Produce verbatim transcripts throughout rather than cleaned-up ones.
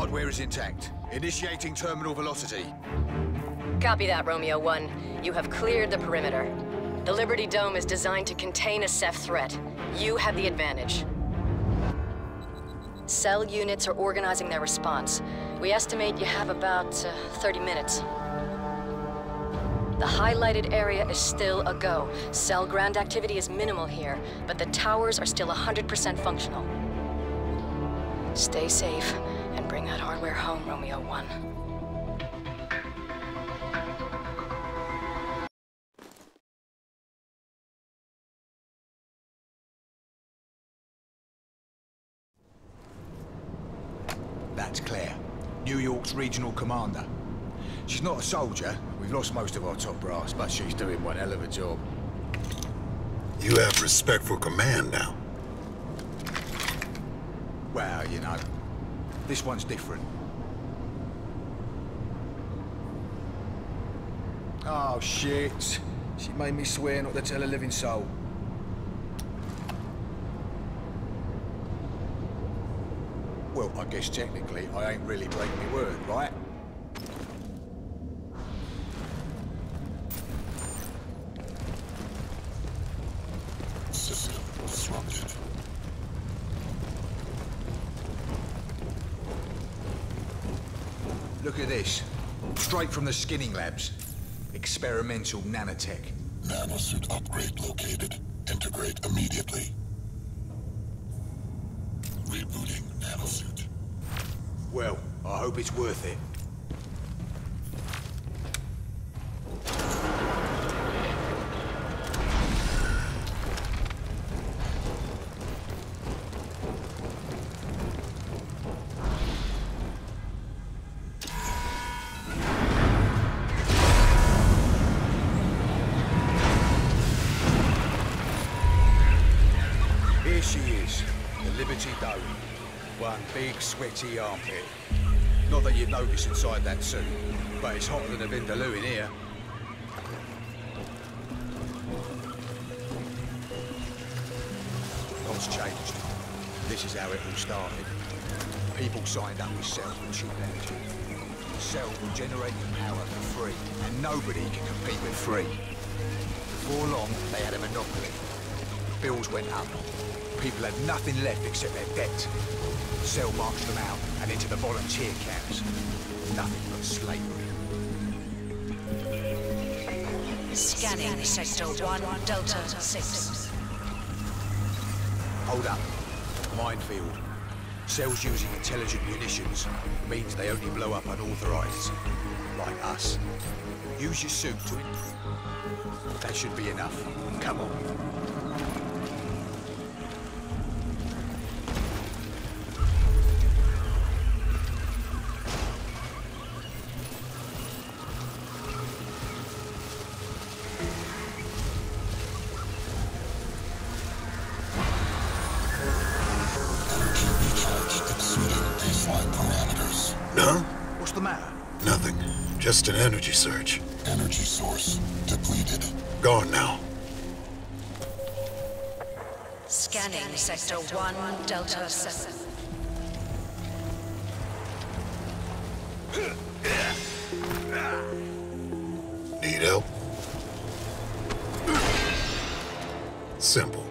hardware is intact. Initiating terminal velocity. Copy that, Romeo one. You have cleared the perimeter. The Liberty Dome is designed to contain a Ceph threat. You have the advantage. Cell units are organizing their response. We estimate you have about uh, thirty minutes. The highlighted area is still a go. Cell ground activity is minimal here, but the towers are still one hundred percent functional. Stay safe and bring that hardware home, Romeo one. That's Claire, New York's regional commander. She's not a soldier. We've lost most of our top brass, but she's doing one hell of a job. You have respect for command now. Well, you know, this one's different. Oh, shit. She made me swear not to tell a living soul. Well, I guess technically I ain't really breaking my word, right? System disrupted. Look at this. Straight from the skinning labs. Experimental nanotech. Nanosuit upgrade located. Integrate immediately. Rebooting nanosuit. Well, I hope it's worth it. Here she is, the Liberty Dome. One big, sweaty armpit. Not that you'd notice inside that suit, but it's hotter than a Vindaloo in here. God's changed. This is how it all started. People signed up with cells with cheap energy. Cells will generate the power for free, and nobody can compete with free. Before long, they had a monopoly. Bills went up. People had nothing left except their debt. Cell marched them out and into the volunteer camps. Nothing but slavery. Scanning Sector one, Delta six. Hold up. Minefield. Cells using intelligent munitions means they only blow up unauthorized. Like us. Use your suit to... That should be enough. Come on. Huh? What's the matter? Nothing. Just an energy surge. Energy source depleted. Gone now. Scanning Sector one, Delta seven. Need help? Simple.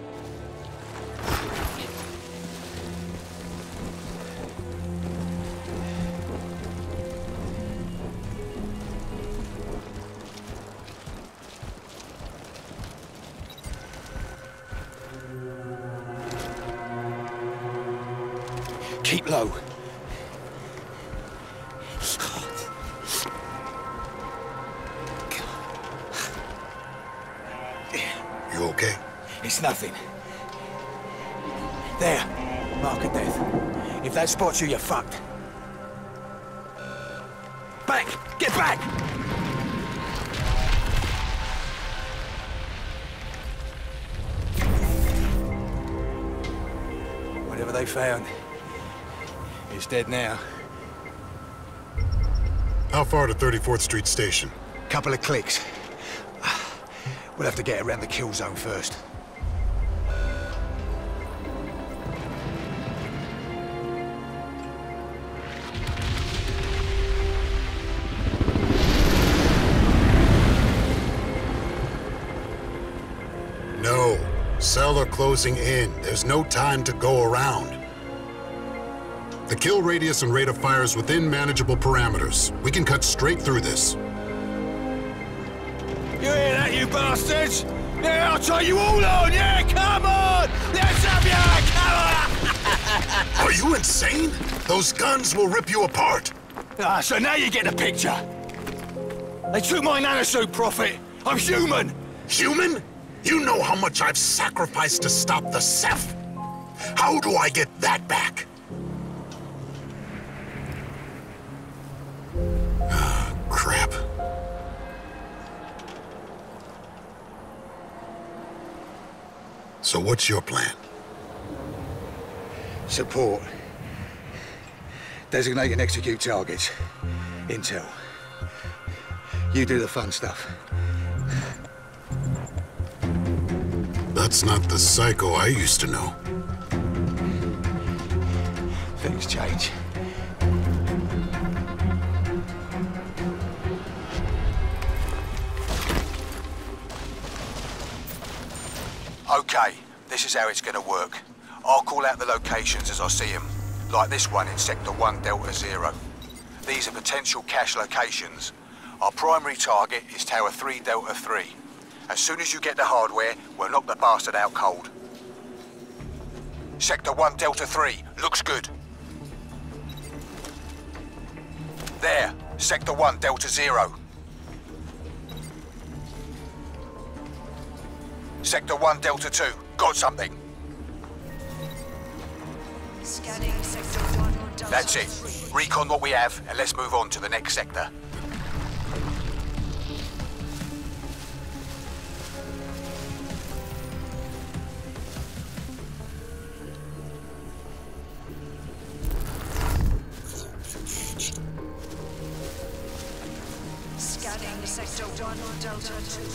Keep low. You okay? It's nothing. There. Mark of death. If that spots you, you're fucked. Back! Get back! Whatever they found, it's dead now. How far to thirty-fourth Street Station? Couple of clicks. We'll have to get around the kill zone first. No. Cell are closing in. There's no time to go around. The kill radius and rate of fire is within manageable parameters. We can cut straight through this. You hear that, you bastards? Yeah, I'll try you all on! Yeah, come on! Let's have ya! Come on! Are you insane? Those guns will rip you apart. Ah, so now you get the picture. They took my nanosuit, Prophet. I'm human. Human? You know how much I've sacrificed to stop the Ceph? How do I get that back? Ah, crap. So what's your plan? Support. Designate and execute targets. Intel. You do the fun stuff. That's not the Psycho I used to know. Things change. Okay, this is how it's gonna work. I'll call out the locations as I see them, like this one in Sector one Delta Zero. These are potential cache locations. Our primary target is Tower three Delta three. As soon as you get the hardware, we'll knock the bastard out cold. Sector one Delta three, looks good. There, Sector one Delta Zero. Sector one Delta two, got something. Scanning Sector one Delta That's it. three. Recon what we have, and let's move on to the next sector. Scanning Sector one Delta two.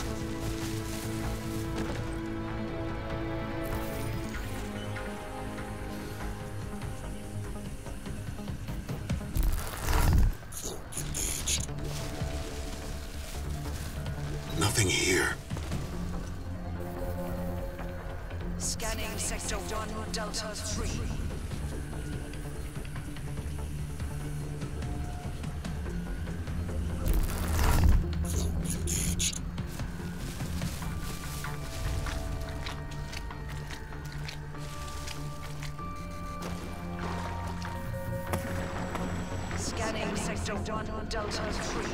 Nothing here. Scanning Sector one Delta three. Engaged. Scanning Sector one Delta three.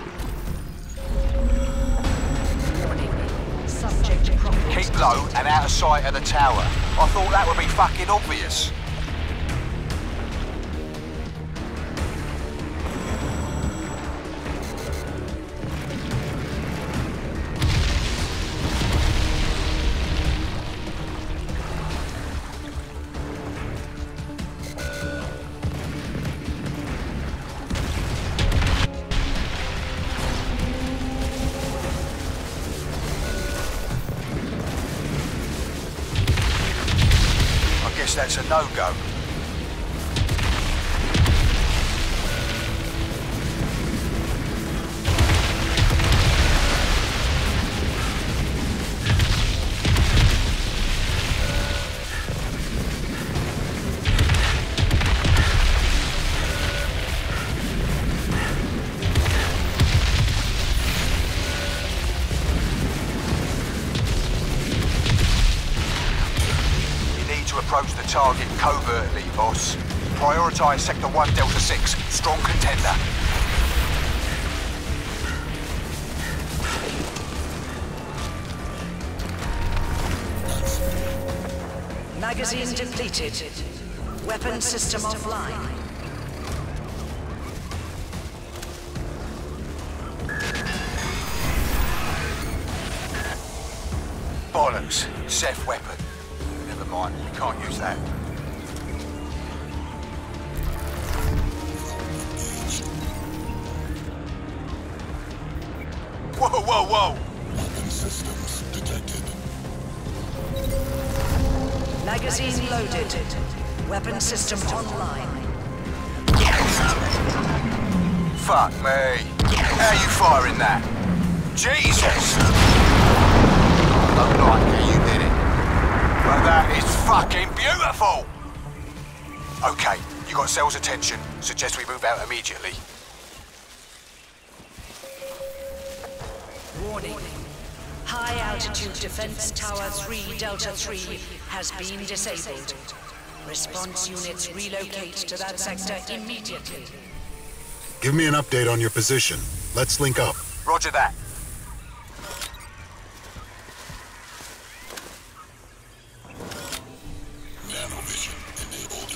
Subject property. Keep low and out of sight of the tower. I thought that would be fucking obvious. That's a no-go. Approach the target covertly, boss. Prioritize Sector one Delta six. Strong contender. Magazine depleted. Weapon system offline. Bollocks. Ceph weapon. Never mind, we can't use that. Whoa, whoa, whoa! Weapon systems detected. Magazine loaded. Weapon system online. Fuck me. How you firing that? Jesus! I don't like how you did it. full. Okay, you got Cell's attention. Suggest we move out immediately. Warning. High altitude defense tower three Delta three has been disabled. Response units relocate to that sector immediately. Give me an update on your position. Let's link up. Roger that. Nanovision enabled.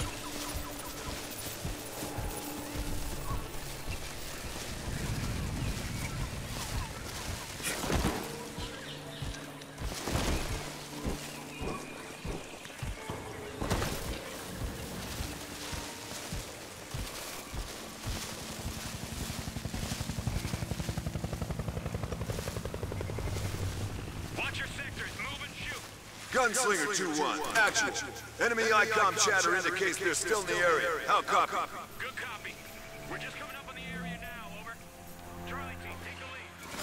Gunslinger two one, action. Enemy I COM chatter indicates they're still in the area. How copy? Good copy. We're just coming up on the area now, over. Charlie team, take the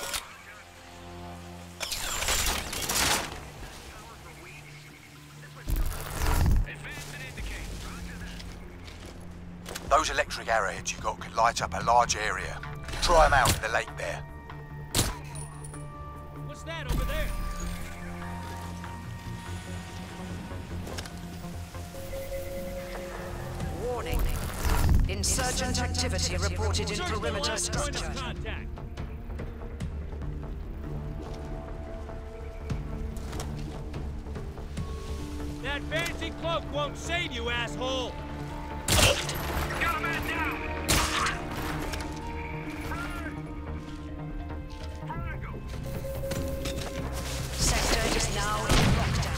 lead. Advance and indicate. Those electric arrowheads you got could light up a large area. Try them out in the lake there. What's that over there? Warning. Insurgent activity reported in perimeter Point structure. of contact. That fancy cloak won't save you, asshole! Got a man down! Sector is now in lockdown.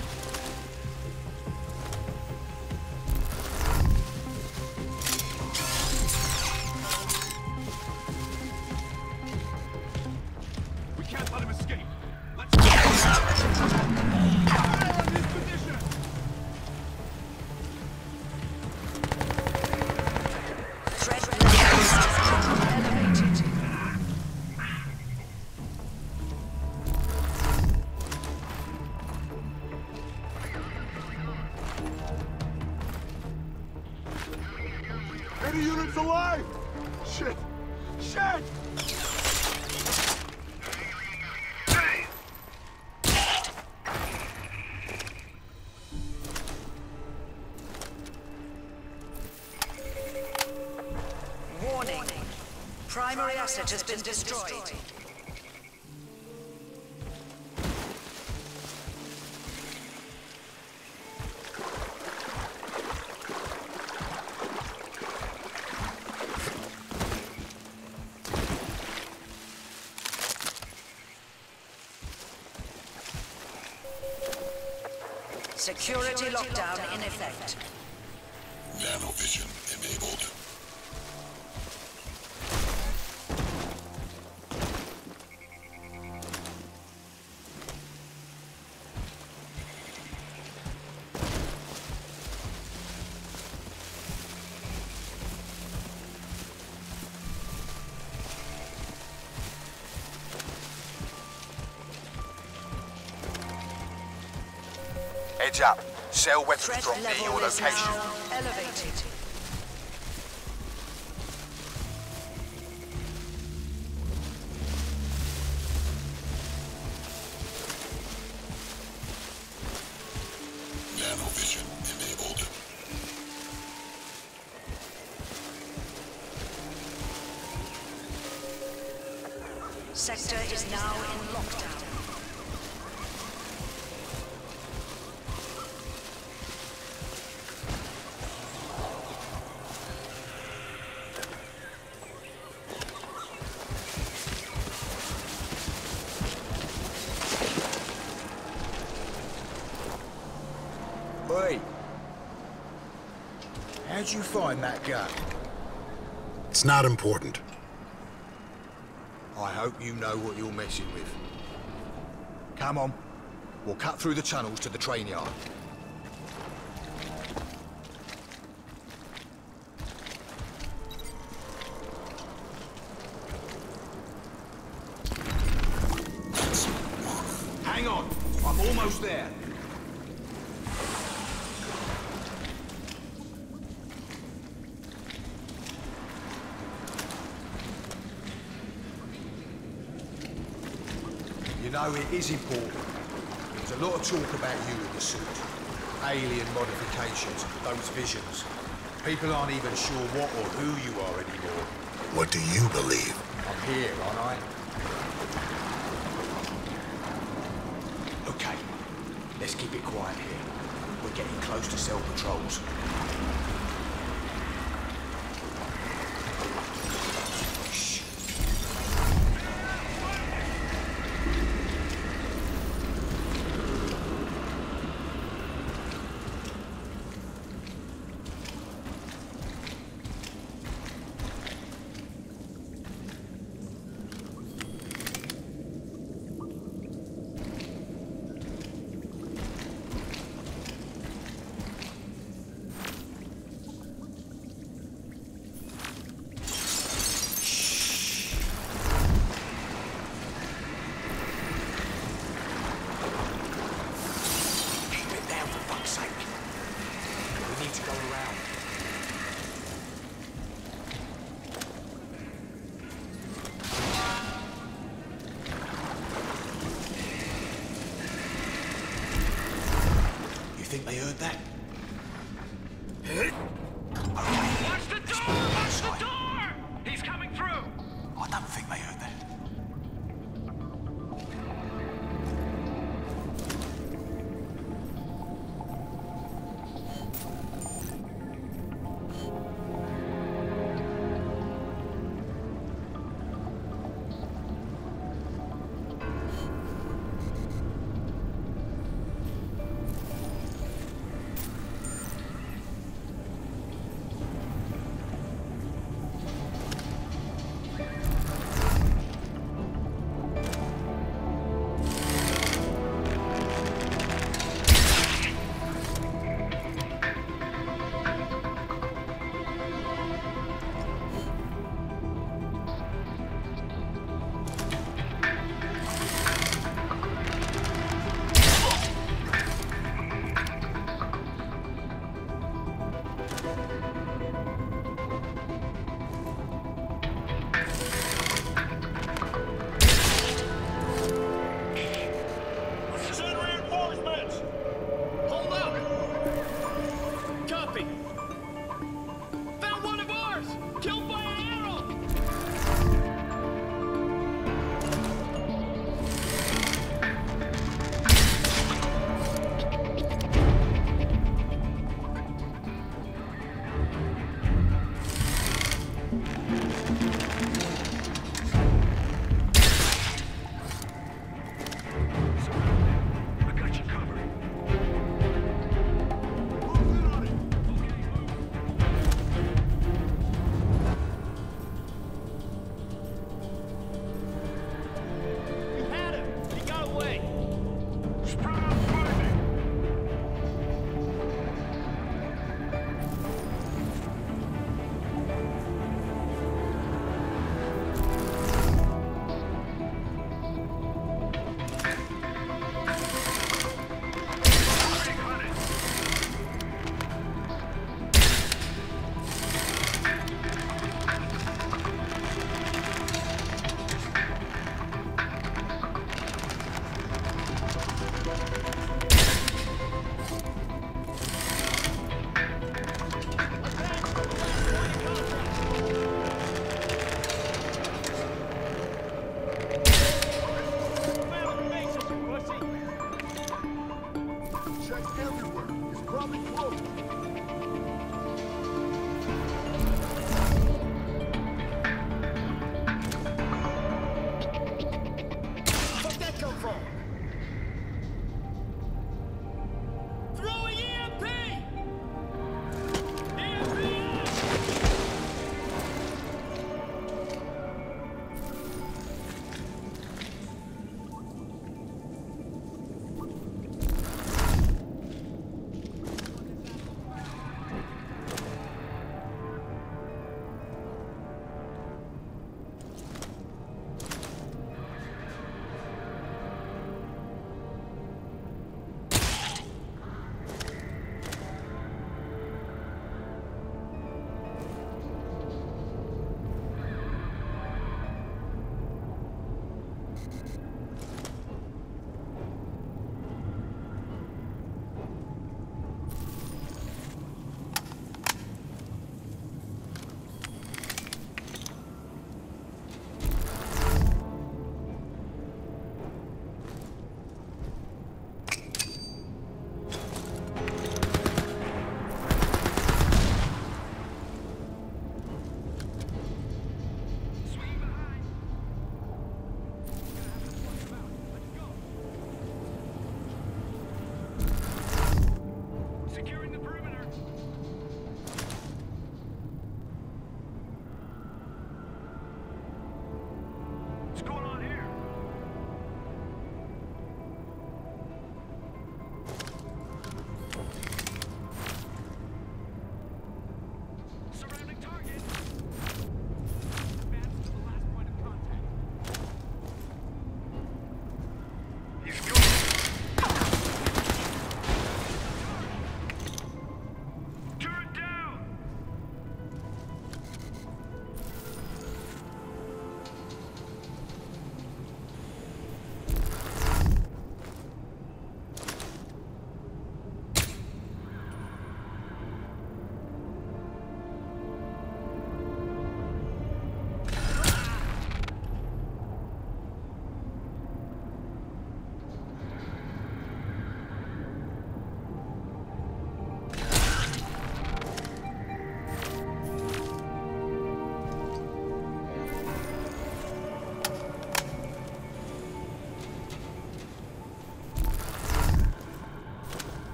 We can't let him escape. Let's get him on this position. Threat levels elevated. Any units alive? Shit! Shit! Warning. Primary asset has been destroyed. Security lockdown in effect. Nanovision enabled. Heads up. Cell weapons Threat drop near your level is location. now elevated. Nanovision enabled. Sector is now in lockdown. Wait. How'd you find that gun? It's not important. I hope you know what you're messing with. Come on. We'll cut through the tunnels to the train yard. Hang on. I'm almost there. No, it is important. There's a lot of talk about you in the suit. Alien modifications, those visions. People aren't even sure what or who you are anymore. What do you believe? I'm here, aren't I? Okay, let's keep it quiet here. We're getting close to cell patrols. Shh. Think they heard that? Watch the door! Watch the door! He's coming through! I don't think they heard that.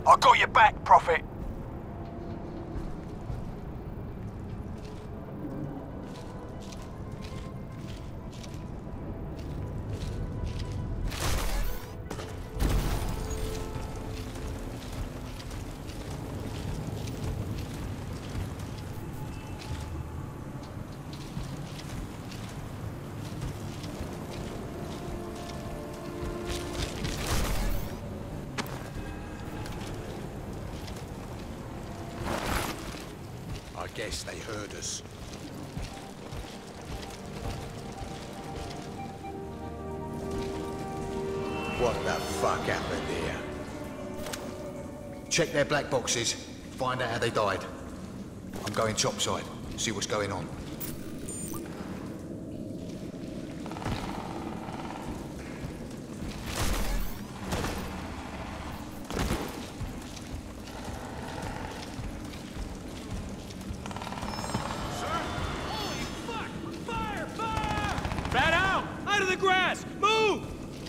I got your back, Prophet. I guess they heard us. What the fuck happened here? Check their black boxes, find out how they died. I'm going topside, see what's going on. Bat out! Out of the grass! Move!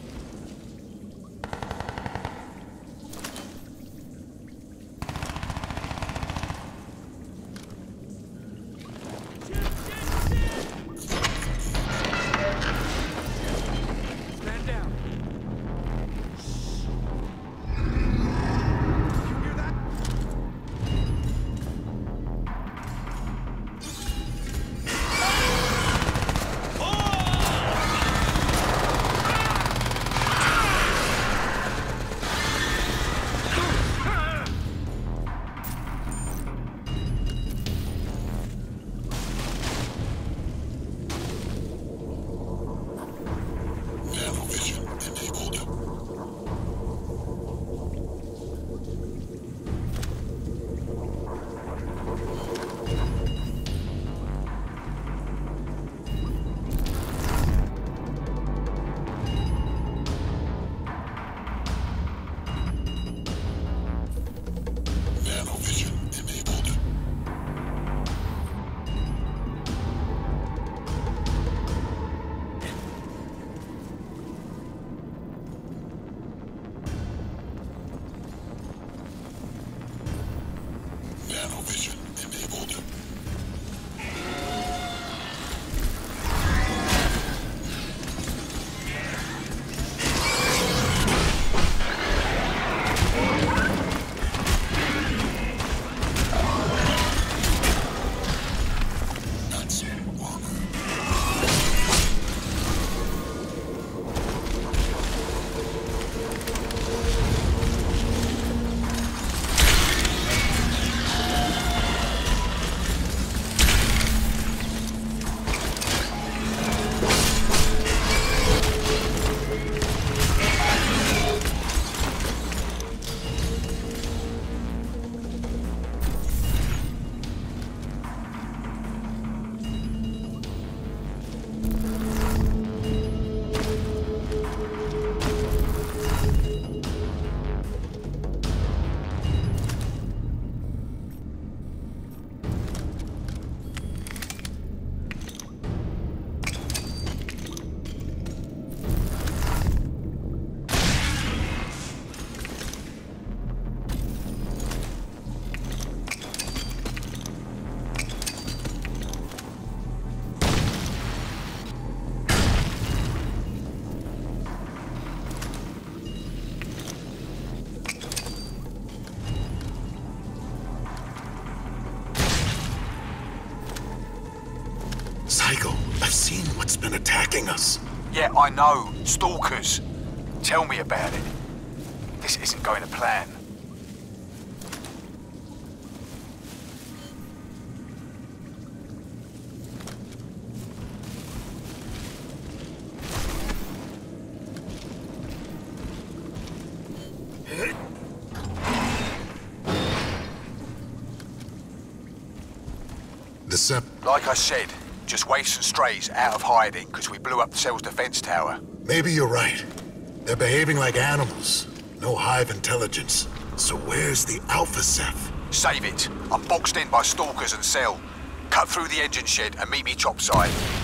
Stand down. You hear that? Nanovision enabled. Nanovision enabled. Nanovision enabled. That's armor. Psycho, I've seen what's been attacking us. Yeah, I know. Stalkers. Tell me about it. This isn't going to plan. The Sep... Like I said, just waifs and strays out of hiding because we blew up the cell's defense tower. Maybe you're right. They're behaving like animals. No hive intelligence. So where's the Alpha Ceph? Save it. I'm boxed in by stalkers and cell. Cut through the engine shed and meet me topside.